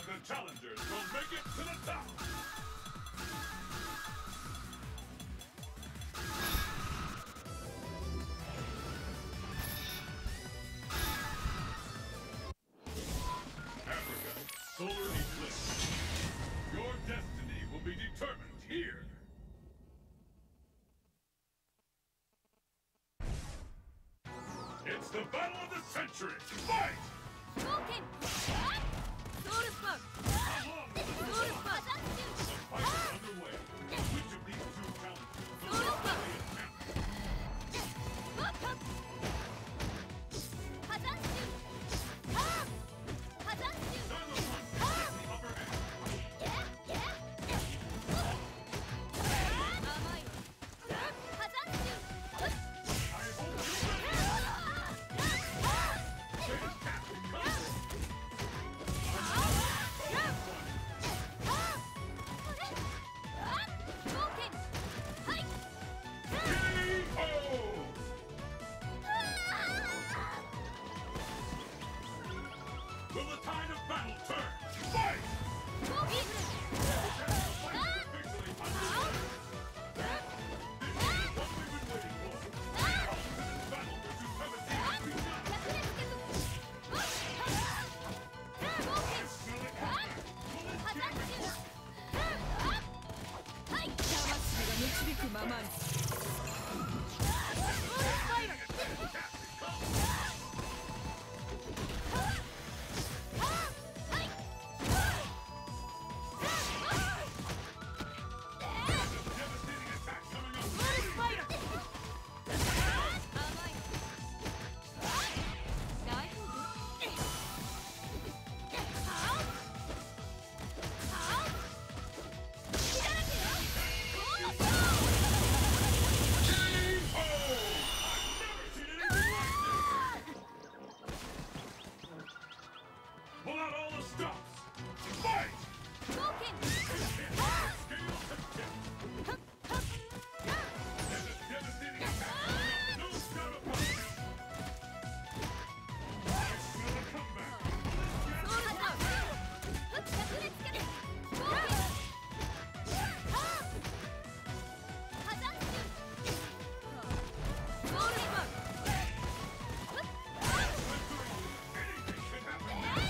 of the challengers will make it to the top. Africa, solar eclipse. Your destiny will be determined here. It's the battle of the century. Fight! Vulcan! Solar Spark! Solar Spark! The fight is underway. Which of these two challenges will Solar Spark! be attempted? Hazansu! Hazansu! Neither one has the upper hand. Amai! Hazansu! I hope you're ready. Fantastic combo. Vulcan! Hi! K.O. Will the tide of battle turn? Fight! Vulcan! Officially underway. This is what we've been waiting for. The ultimate battle for supremacy has begun. I smell it coming. Will it get important? 魂が導くままに Fantastic combo. Devastating attack coming up. Pull out all the stops! Fight! Scale contempt! And a devastating attack! No doubt about it! I smell a comeback! Anything can happen!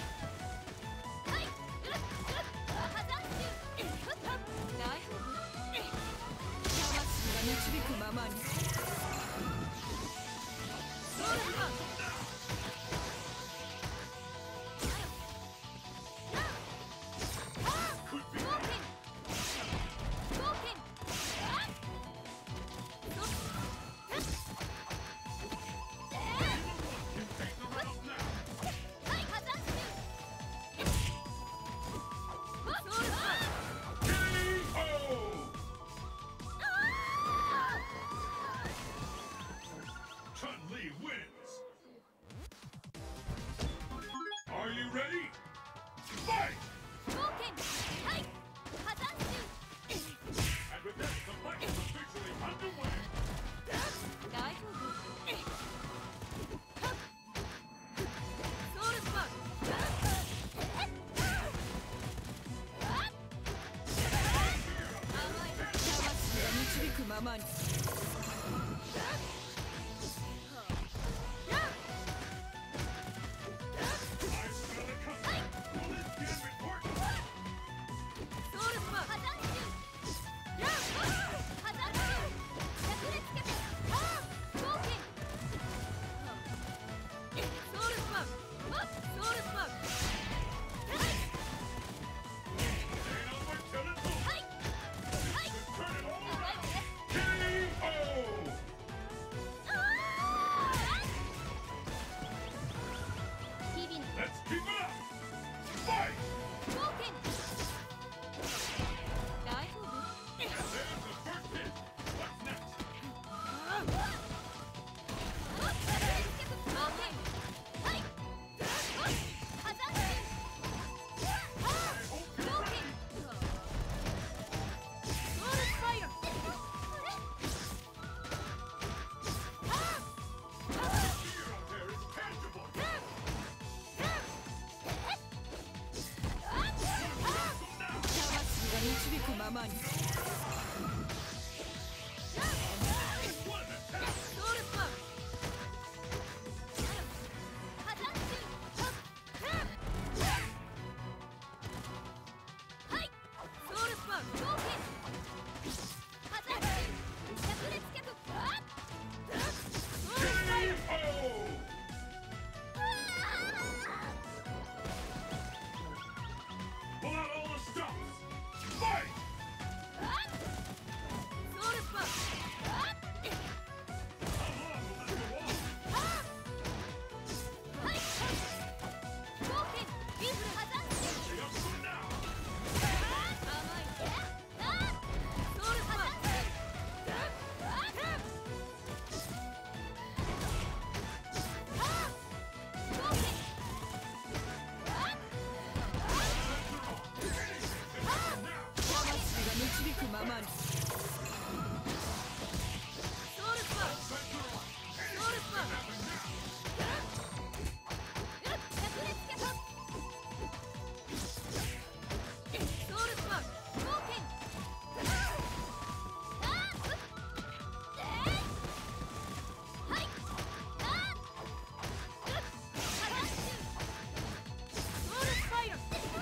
導くままに Could be can take the round now! K.O. Chun-Li wins! Are you ready? Fight! And with that, the fight is officially underway! 魂が導くままに I smell it coming! Will this get important? Ain't over till it's over! Turn it all around! ままに What an attack! ソウルスパン破断中はいソウルスパン冒険破断中灼熱脚ソウルスパイル KO! Pull out all the stops! Fight! ソウルスパン How long will this go on? はい冒険リフル破断中 Stay up for now! 甘いソウルスパン冒険魂が導くままにソウルスパンソウルスパン灼熱脚ソウルスパン冒険はい破断中ソウルスパイラル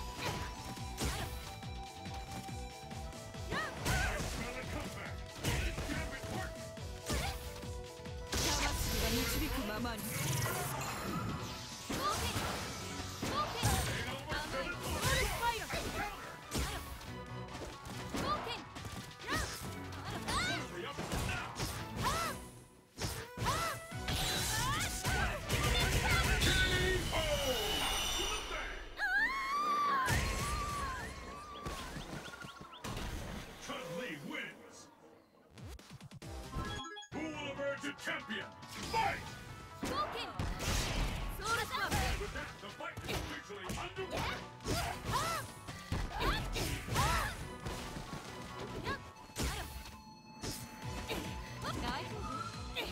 Another comeback! This gambit works! 魂が導くままに冒険冒険甘いソウルスパイラル 冒険 Stay up for now! KO! Chun-Li wins! Who will emerge a champion? Fight! 冒険ソウルスパン With that, the fight is officially underway! 大丈夫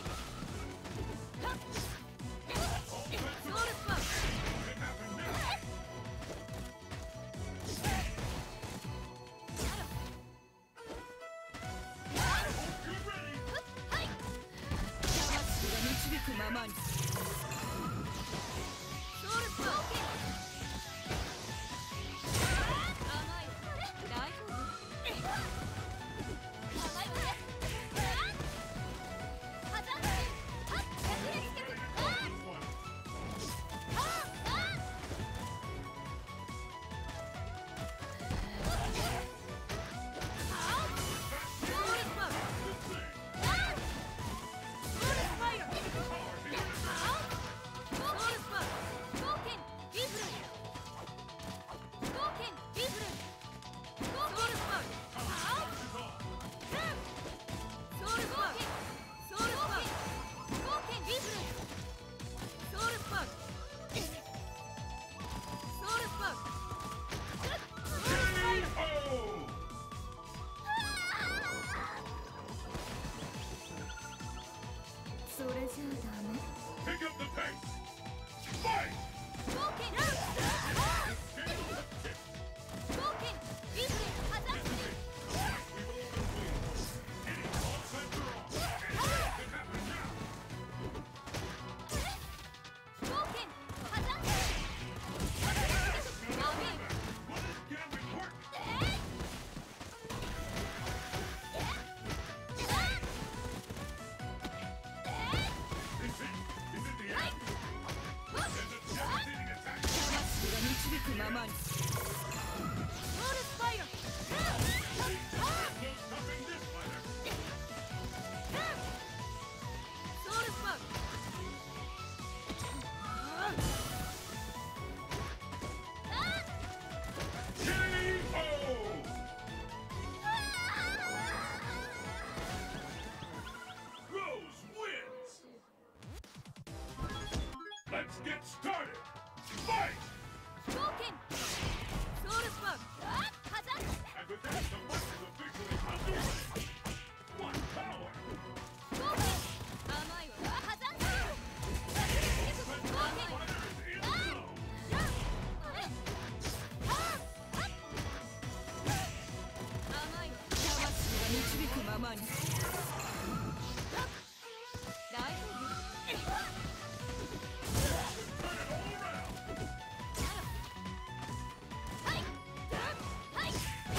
All ソウル bets スパン can happen now! Hope you're ready! はい魂が導くままにソウルスパン甘い大丈夫甘いわね破断中灼熱脚 This one! ソウルスパンソウルスパイラル Power here! ソウルスパン冒険リフル冒険リフルソウルスパン Is on! ソウルスパンソウルスパン冒険リフルソウルスパンソウルスパンソウルスパイラル KO! それじゃあダメ Pick up the pace! Fight! 冒険冒険リフル破断中 Any all sets are on! Anything can happen now! 冒険破断中灼熱脚冒険 Will this gambit work? ままにソウルスパイラル No stopping this fighter! ソウルスパン KO! Rose wins! Let's get started! Fight! 冒険ソウルスパン破断 And with that, the fight is officially underway! What power! 冒険甘いわ破断中灼熱脚冒険 Fighter is in the zone! 甘いまに。 大丈夫。はいはい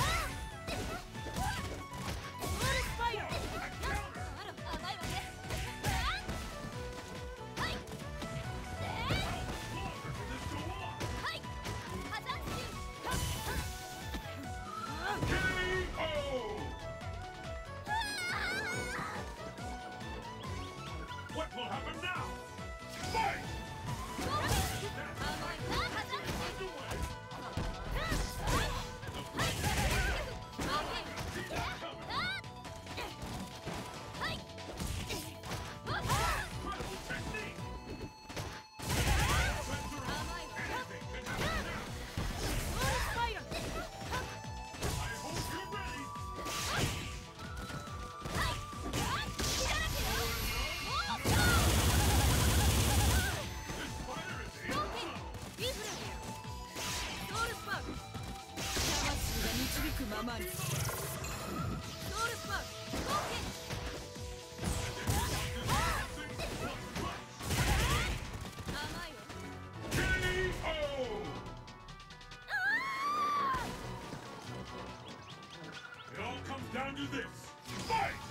ソウルスパイラー。あら甘いわね。はいはい破産中。 What will happen now? Fight! 甘いわ。破産中。 Underway! はい。 Incredible technique! Anything can happen now! I hope you're ready! This fighter is in zone! 魂が導くままに。 KO! It all comes down to this. Fight!